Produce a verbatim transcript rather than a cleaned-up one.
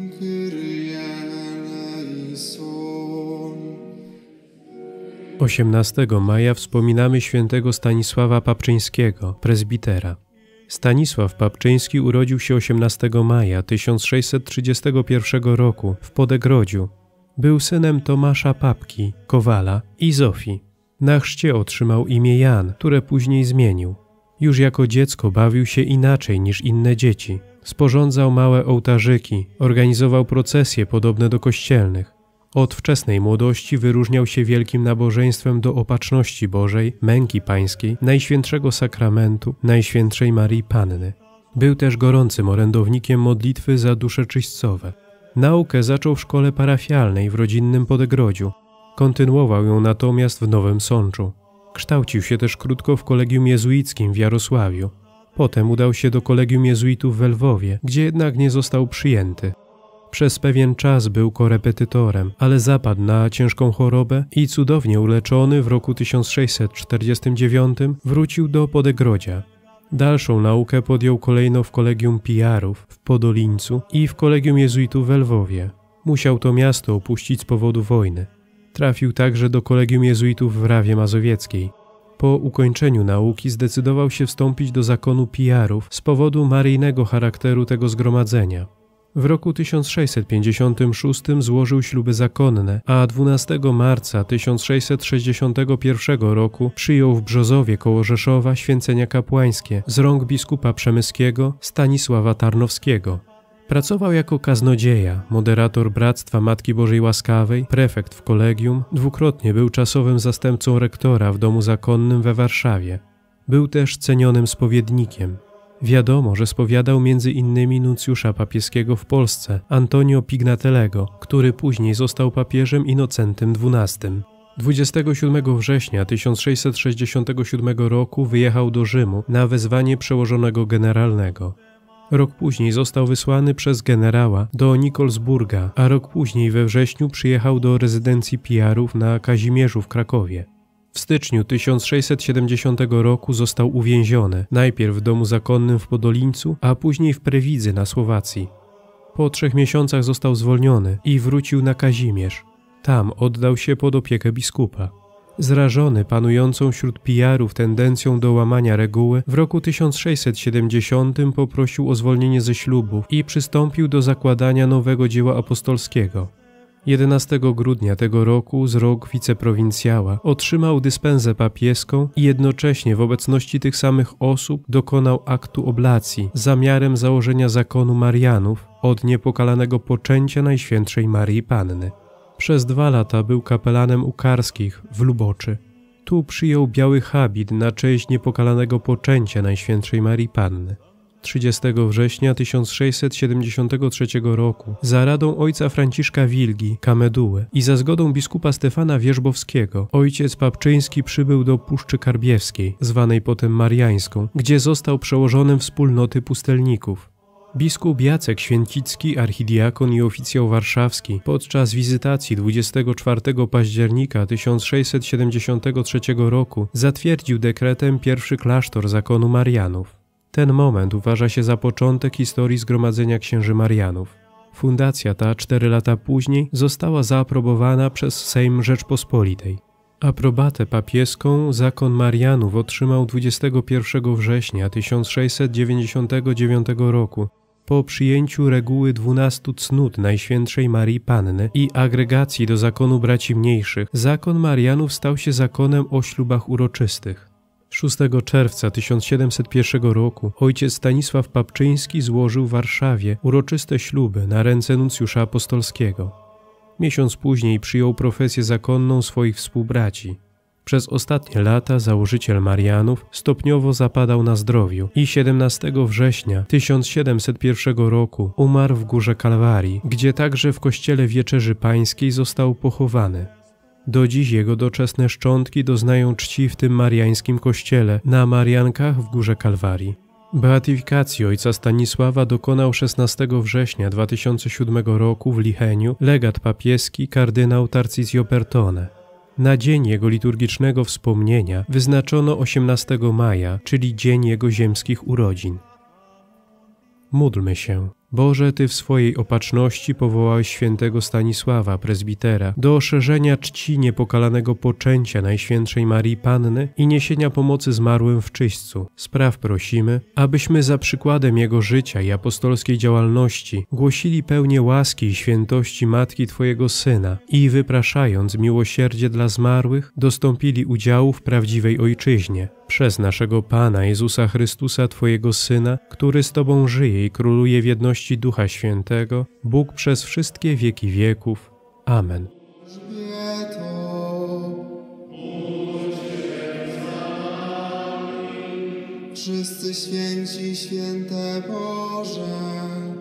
osiemnastego maja wspominamy świętego Stanisława Papczyńskiego, prezbitera. Stanisław Papczyński urodził się osiemnastego maja tysiąc sześćset trzydziestego pierwszego roku w Podegrodziu. Był synem Tomasza Papki, kowala, i Zofii. Na chrzcie otrzymał imię Jan, które później zmienił. Już jako dziecko bawił się inaczej niż inne dzieci. Sporządzał małe ołtarzyki, organizował procesje podobne do kościelnych. Od wczesnej młodości wyróżniał się wielkim nabożeństwem do Opatrzności Bożej, Męki Pańskiej, Najświętszego Sakramentu, Najświętszej Maryi Panny. Był też gorącym orędownikiem modlitwy za dusze czyśćcowe. Naukę zaczął w szkole parafialnej w rodzinnym Podegrodziu. Kontynuował ją natomiast w Nowym Sączu. Kształcił się też krótko w kolegium jezuickim w Jarosławiu. Potem udał się do kolegium jezuitów w Lwowie, gdzie jednak nie został przyjęty. Przez pewien czas był korepetytorem, ale zapadł na ciężką chorobę i cudownie uleczony w roku tysiąc sześćset czterdziestym dziewiątym wrócił do Podegrodzia. Dalszą naukę podjął kolejno w kolegium Pijarów w Podolińcu i w kolegium jezuitów w Lwowie. Musiał to miasto opuścić z powodu wojny. Trafił także do kolegium jezuitów w Rawie Mazowieckiej. Po ukończeniu nauki zdecydował się wstąpić do zakonu Pijarów z powodu maryjnego charakteru tego zgromadzenia. W roku tysiąc sześćset pięćdziesiątym szóstym złożył śluby zakonne, a dwunastego marca tysiąc sześćset sześćdziesiątego pierwszego roku przyjął w Brzozowie koło Rzeszowa święcenia kapłańskie z rąk biskupa przemyskiego Stanisława Tarnowskiego. Pracował jako kaznodzieja, moderator Bractwa Matki Bożej Łaskawej, prefekt w kolegium, dwukrotnie był czasowym zastępcą rektora w domu zakonnym we Warszawie. Był też cenionym spowiednikiem. Wiadomo, że spowiadał między innymi nuncjusza papieskiego w Polsce, Antonio Pignatelego, który później został papieżem Innocentym dwunastym. dwudziestego siódmego września tysiąc sześćset sześćdziesiątego siódmego roku wyjechał do Rzymu na wezwanie przełożonego generalnego. Rok później został wysłany przez generała do Nikolsburga, a rok później we wrześniu przyjechał do rezydencji Pijarów na Kazimierzu w Krakowie. W styczniu tysiąc sześćset siedemdziesiątego roku został uwięziony, najpierw w domu zakonnym w Podolińcu, a później w Prewidzy na Słowacji. Po trzech miesiącach został zwolniony i wrócił na Kazimierz. Tam oddał się pod opiekę biskupa. Zrażony panującą wśród Pijarów tendencją do łamania reguły, w roku tysiąc sześćset siedemdziesiątym poprosił o zwolnienie ze ślubów i przystąpił do zakładania nowego dzieła apostolskiego. jedenastego grudnia tego roku z rąk wiceprowincjała otrzymał dyspensę papieską i jednocześnie w obecności tych samych osób dokonał aktu oblacji z zamiarem założenia zakonu Marianów od niepokalanego poczęcia Najświętszej Maryi Panny. Przez dwa lata był kapelanem u Karskich w Luboczy. Tu przyjął biały habit na cześć niepokalanego poczęcia Najświętszej Maryi Panny. trzydziestego września tysiąc sześćset siedemdziesiątego trzeciego roku za radą ojca Franciszka Wilgi, Kameduły i za zgodą biskupa Stefana Wierzbowskiego ojciec Papczyński przybył do Puszczy Karbiewskiej, zwanej potem Mariańską, gdzie został przełożonym wspólnoty pustelników. Biskup Jacek Święcicki, archidiakon i oficjał warszawski, podczas wizytacji dwudziestego czwartego października tysiąc sześćset siedemdziesiątego trzeciego roku zatwierdził dekretem pierwszy klasztor zakonu Marianów. Ten moment uważa się za początek historii Zgromadzenia Księży Marianów. Fundacja ta cztery lata później została zaaprobowana przez Sejm Rzeczpospolitej. Aprobatę papieską zakon Marianów otrzymał dwudziestego pierwszego września tysiąc sześćset dziewięćdziesiątego dziewiątego roku po przyjęciu reguły dwunastu cnót Najświętszej Maryi Panny i agregacji do zakonu braci mniejszych. Zakon Marianów stał się zakonem o ślubach uroczystych. szóstego czerwca tysiąc siedemset pierwszego roku ojciec Stanisław Papczyński złożył w Warszawie uroczyste śluby na ręce nuncjusza apostolskiego. Miesiąc później przyjął profesję zakonną swoich współbraci. Przez ostatnie lata założyciel Marianów stopniowo zapadał na zdrowiu i siedemnastego września tysiąc siedemset pierwszego roku umarł w Górze Kalwarii, gdzie także w kościele Wieczerzy Pańskiej został pochowany. Do dziś jego doczesne szczątki doznają czci w tym mariańskim kościele na Mariankach w Górze Kalwarii. Beatyfikacji ojca Stanisława dokonał szesnastego września dwa tysiące siódmego roku w Licheniu legat papieski kardynał Tarcisio Bertone. Na dzień jego liturgicznego wspomnienia wyznaczono osiemnastego maja, czyli dzień jego ziemskich urodzin. Módlmy się. Boże, Ty w swojej opatrzności powołałeś świętego Stanisława, prezbitera, do szerzenia czci niepokalanego poczęcia Najświętszej Marii Panny i niesienia pomocy zmarłym w czyśćcu. Spraw prosimy, abyśmy za przykładem Jego życia i apostolskiej działalności głosili pełnię łaski i świętości Matki Twojego Syna i wypraszając miłosierdzie dla zmarłych, dostąpili udziału w prawdziwej Ojczyźnie. Przez naszego Pana Jezusa Chrystusa, Twojego Syna, który z Tobą żyje i króluje w jedności Ducha Świętego, Bóg przez wszystkie wieki wieków. Amen. Wszyscy święci, święte Boże,